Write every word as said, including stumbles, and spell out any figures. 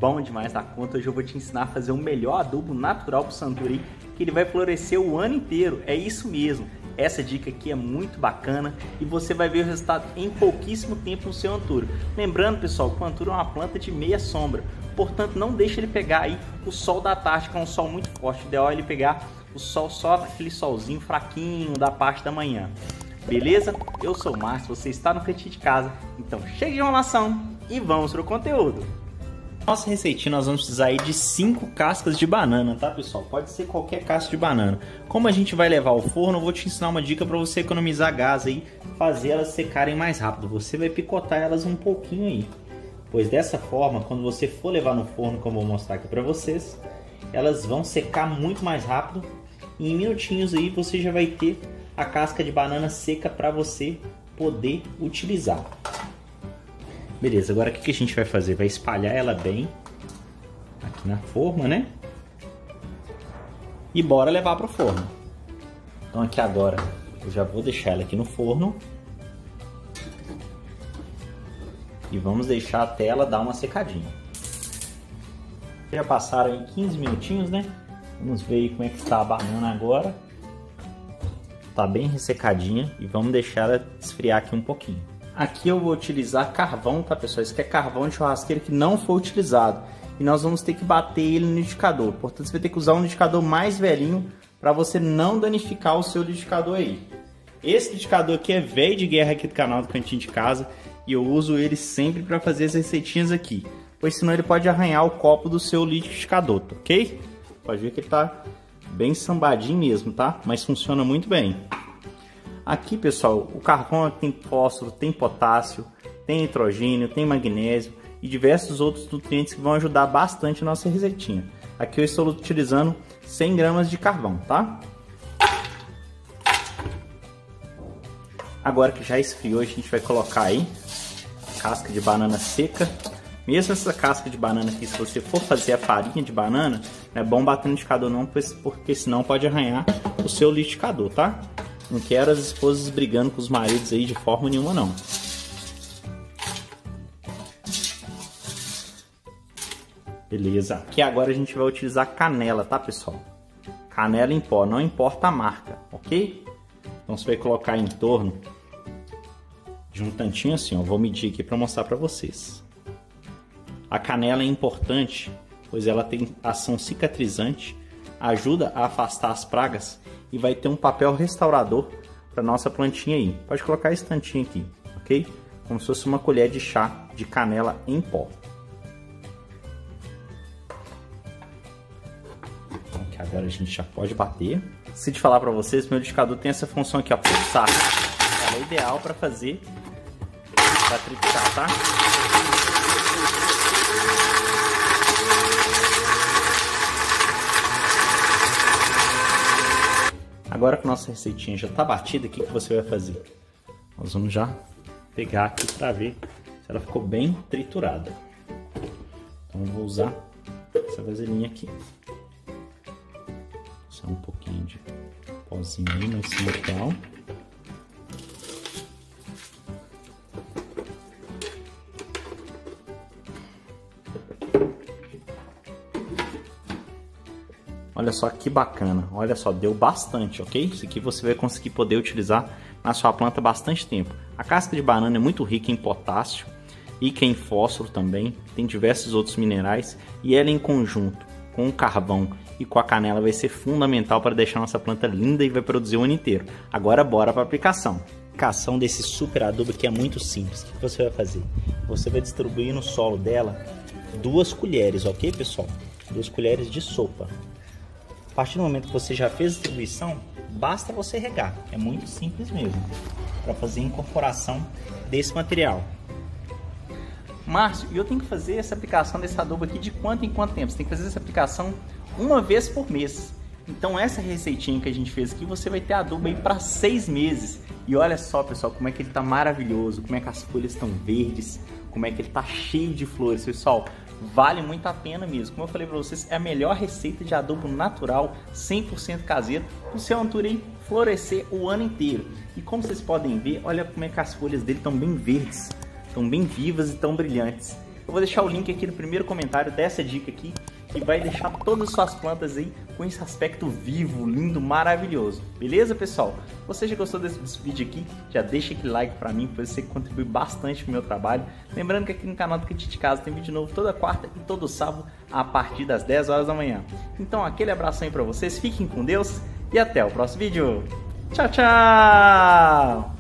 bom demais da conta. Hoje eu vou te ensinar a fazer o melhor adubo natural pro Suntory, que ele vai florescer o ano inteiro. É isso mesmo. Essa dica aqui é muito bacana e você vai ver o resultado em pouquíssimo tempo no seu anturo. Lembrando, pessoal, que o anturo é uma planta de meia sombra, portanto não deixe ele pegar aí o sol da tarde, que é um sol muito forte. O ideal é ele pegar o sol só aquele solzinho fraquinho da parte da manhã. Beleza? Eu sou o Márcio, você está no cantinho de casa, então chega de enrolação e vamos para o conteúdo. Nossa receitinha nós vamos precisar aí de cinco cascas de banana, tá, pessoal? Pode ser qualquer casca de banana. Como a gente vai levar ao forno, eu vou te ensinar uma dica para você economizar gás aí, fazer elas secarem mais rápido. Você vai picotar elas um pouquinho aí, pois dessa forma, quando você for levar no forno, como eu vou mostrar aqui para vocês, elas vão secar muito mais rápido e em minutinhos aí você já vai ter a casca de banana seca para você poder utilizar. Beleza, agora o que a gente vai fazer? Vai espalhar ela bem aqui na forma, né? E bora levar para o forno. Então aqui agora eu já vou deixar ela aqui no forno. E vamos deixar até ela dar uma secadinha. Já passaram aí quinze minutinhos, né? Vamos ver aí como é que está a banana agora. Tá bem ressecadinha e vamos deixar ela esfriar aqui um pouquinho. Aqui eu vou utilizar carvão, tá, pessoal? Isso aqui é carvão de churrasqueira que não foi utilizado. E nós vamos ter que bater ele no liquidificador. Portanto, você vai ter que usar um liquidificador mais velhinho para você não danificar o seu liquidificador aí. Esse liquidificador aqui é velho de guerra aqui do canal do Cantinho de Casa. E eu uso ele sempre para fazer as receitinhas aqui. Pois senão ele pode arranhar o copo do seu liquidificador, tá, ok? Pode ver que ele tá bem sambadinho mesmo, tá? Mas funciona muito bem. Aqui, pessoal, o carvão tem fósforo, tem potássio, tem nitrogênio, tem magnésio e diversos outros nutrientes que vão ajudar bastante a nossa receitinha. Aqui eu estou utilizando cem gramas de carvão, tá? Agora que já esfriou, a gente vai colocar aí a casca de banana seca. Mesmo essa casca de banana aqui, se você for fazer a farinha de banana, não é bom bater no liquidificador não, porque senão pode arranhar o seu liquidificador, tá? Não quero as esposas brigando com os maridos aí de forma nenhuma, não. Beleza. Aqui agora a gente vai utilizar canela, tá, pessoal? Canela em pó, não importa a marca, ok? Então você vai colocar em torno de um tantinho assim, ó. Vou medir aqui para mostrar para vocês. A canela é importante, pois ela tem ação cicatrizante, ajuda a afastar as pragas e vai ter um papel restaurador para nossa plantinha aí. Pode colocar esse tantinho aqui, ok? Como se fosse uma colher de chá de canela em pó. Então, aqui agora a gente já pode bater. Se te falar para vocês, meu liquidificador tem essa função aqui, ó, pulsar. Ela é ideal para fazer, para triturar, tá? Agora que nossa receitinha já está batida, o que, que você vai fazer? Nós vamos já pegar aqui para ver se ela ficou bem triturada. Então eu vou usar essa vasilhinha aqui. Só um pouquinho de pozinho aí nesse local. Olha só que bacana, olha só, deu bastante, ok? Isso aqui você vai conseguir poder utilizar na sua planta bastante tempo. A casca de banana é muito rica em potássio e em fósforo também, tem diversos outros minerais e ela em conjunto com o carvão e com a canela vai ser fundamental para deixar nossa planta linda e vai produzir o ano inteiro. Agora bora para a aplicação. A aplicação desse super adubo aqui é muito simples. O que você vai fazer? Você vai distribuir no solo dela duas colheres, ok, pessoal? Duas colheres de sopa. A partir do momento que você já fez a distribuição, basta você regar. É muito simples mesmo, para fazer a incorporação desse material. Márcio, e eu tenho que fazer essa aplicação desse adubo aqui de quanto em quanto tempo? Você tem que fazer essa aplicação uma vez por mês. Então essa receitinha que a gente fez aqui, você vai ter adubo aí para seis meses. E olha só, pessoal, como é que ele está maravilhoso, como é que as folhas estão verdes, como é que ele está cheio de flores, pessoal. Vale muito a pena mesmo. Como eu falei para vocês, é a melhor receita de adubo natural, cem por cento caseiro, para o seu anturo florescer o ano inteiro. E como vocês podem ver, olha como é que as folhas dele estão bem verdes, estão bem vivas e tão brilhantes. Eu vou deixar o link aqui no primeiro comentário dessa dica aqui, que vai deixar todas as suas plantas aí com esse aspecto vivo, lindo, maravilhoso. Beleza, pessoal? Se você já gostou desse, desse vídeo aqui, já deixa aquele like pra mim, pois você contribui bastante pro meu trabalho. Lembrando que aqui no canal do Kit de Casa tem vídeo novo toda quarta e todo sábado a partir das dez horas da manhã. Então aquele abraço aí pra vocês, fiquem com Deus e até o próximo vídeo. Tchau, tchau!